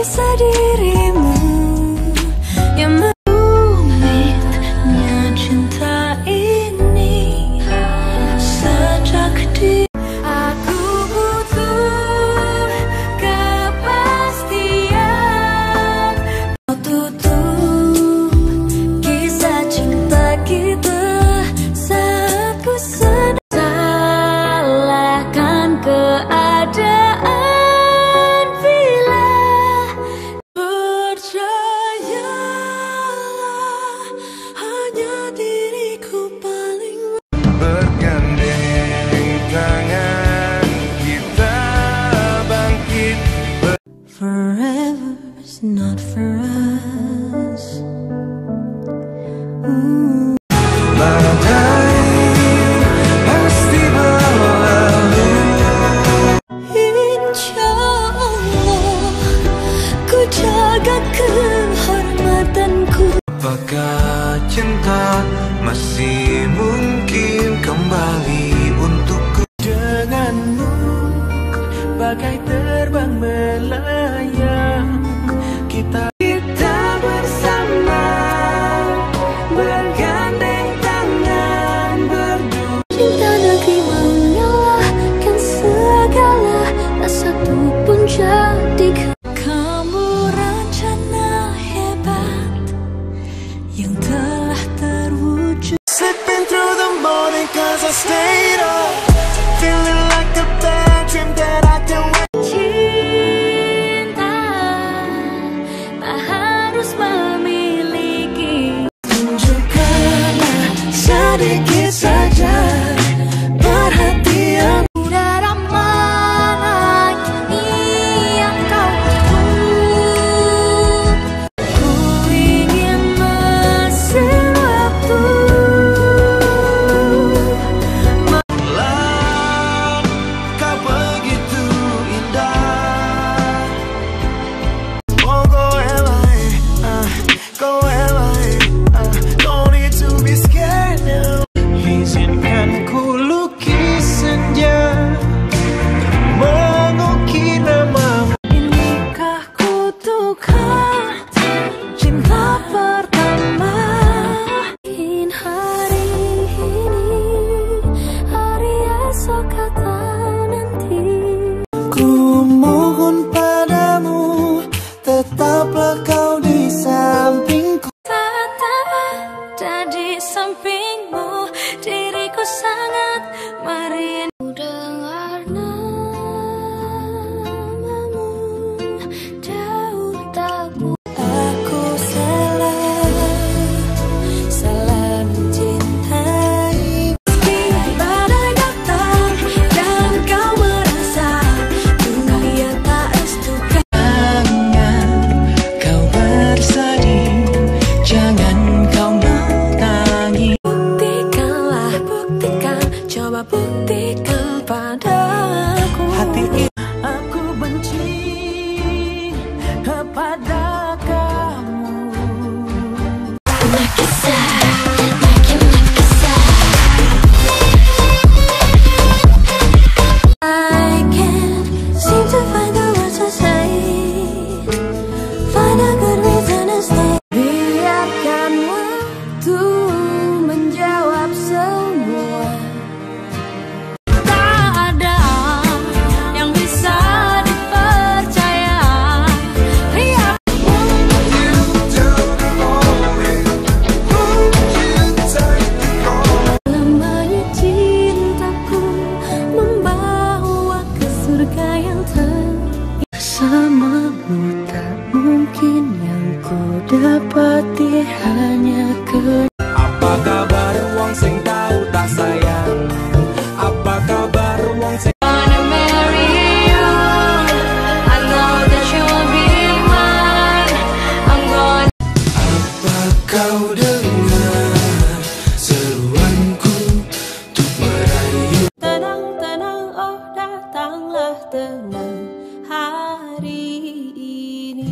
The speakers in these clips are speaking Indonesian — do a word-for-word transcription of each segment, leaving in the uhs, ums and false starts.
rasa dirimu yang rumitnya cinta ini sejak di aku butuh kepastian. Kau tutup kisah cinta kita saat ku sedang salahkan keadaan bila percayalah hanya diriku paling bergandeng tangan kita bangkit. Forever's not for us. Ooh. Badai pasti berlalu. Insya Allah ku jaga kehormatanku. Apakah cinta masih mungkin kembali untukku? Denganmu bagai terbang melayang, kita kita bersama bergandeng tangan berdua. Cinta negeri menyalahkan segala, tak satu pun jadi. Kamu rencana hebat yang telah terwujud. Slipping through the morning cause I stayed up, feeling like a bad dream that I can win. Cinta tak harus memiliki. Tunjukkanlah sedikit saja perhatian. Udara mana yang kau hirup? Ku ingin mesin waktu. Malam kau begitu indah. Oh go away, uh, go away, uh, don't need to be scared now. Izinkan ku lukis senja, mengukir namamu. Inikah kutukar cinta pertama? Mungkin hari ini, hari esok kata nanti. Ku mohon padamu, tetaplah kau di sampingku. Saat tak ada di sampingmu, diriku sangat merindu. Dengar namamu jauh tak bu. Aku salah, salah mencintai. Badai datang dan kau merasa dunia tak restukan. Jangan kau bersedih, jangan kau menangis. Buktikanlah, buktikan, coba buktikan padaku. Hati ini aku benci kepada kamu. Nakisah, makin nakisah. I can't seem to find the words to say, find a good reason to stay. Biarkan waktu menjawab semua. Tak ada yang bisa dipercaya. Biar lamanya cintaku membawa ke surga yang terindah. Bersamamu tak mungkin yang ku dapati hanya ke. Apa kabar wong sing tau tak sayang? Apa kabar wong sing Wanna marry you, I know that you will be mine. I'm gonna. apa kau dengar seruanku untuk merayu? Tenang, tenang, oh datanglah tenang hari ini.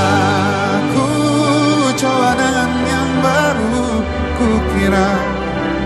Aku coba dengan yang baru, ku kira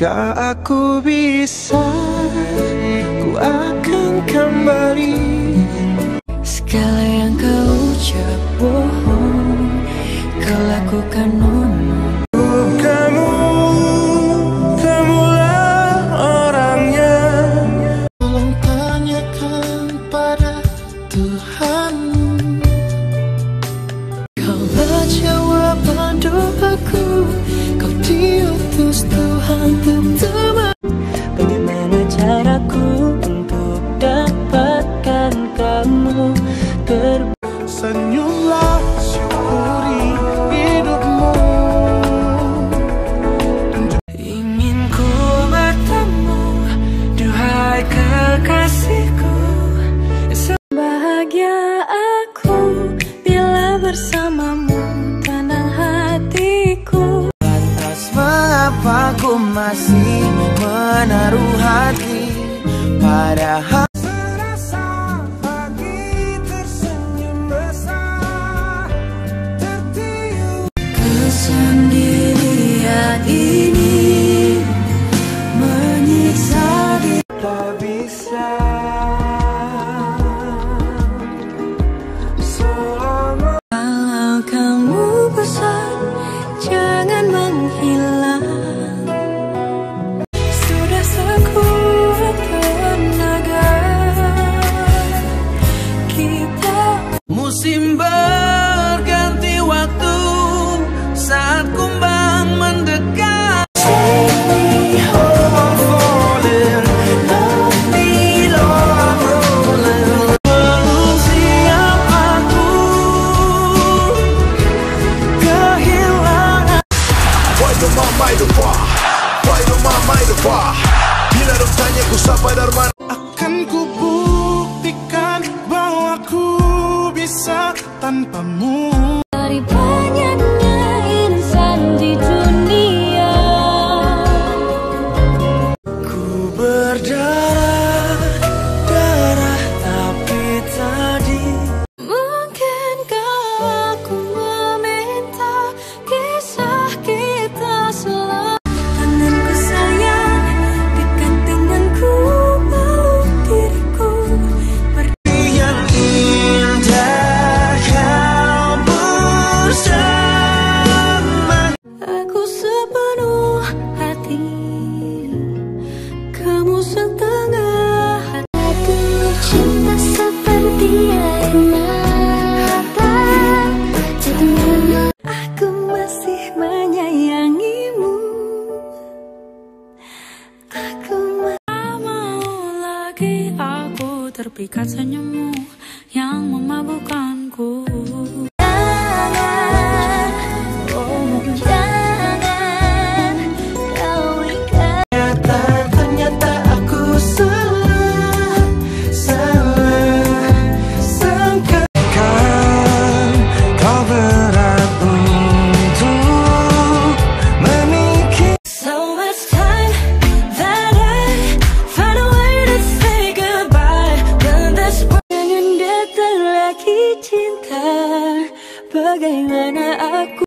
Jika aku bisa, ku akan kembali. Segala yang kau ucap bohong, kau lakukan omong. Kamu, kamulah orangnya. Tolong tanyakan pada Tuhan. Kaulah jawaban doaku, kau diutus Tuhan untuk teman. Bagaimana caraku untuk dapatkan kamu ter Senyumlah, syukuri hidupmu. Ingin ku bertemu, duhai kekasihku. Bahagia aku bila bersamamu, tenang hatiku. Lantas mengapa ku masih menaruh hati pada hati? Serasa pagi tersenyum besar, tertiup. Kesendirian ini menyiksa diri. Tak bisa selama. Kalau kamu bosan, jangan menghilang. Sudah sekuat tenaga kita. Musim berganti waktu saat kumbang mendekat. Take me home, I'm falling. Love me, Lord, I'm rolling. Belum siap aku kehilangan. Why do mama itu wah? Why do mama itu wah? Bila dong tanya ku siapa dari mana? Akan ku buktikan bahwa ku bisa tanpamu. Dari banyaknya insan di dunia, Ku berdarah, darah tapi tadi mungkinkah aku meminta kisah kita selalu. Tanganku sayang, dekat denganku, peluk diriku. yang indah kau bersama. Aku sepenuh hati, kamu setengah hati. Aku cinta seperti air mata, aku masih menyayangimu. Aku tak mau lagi aku terpikat senyummu yang memabukkanku. Jangan, oh jangan, kau ikat. Ternyata, ternyata aku salah, salah sangka. Kan kau berat untuk memikir. So it's time that I find a way to say goodbye. Dan this jangan datang lagi cinta. Bagaimana aku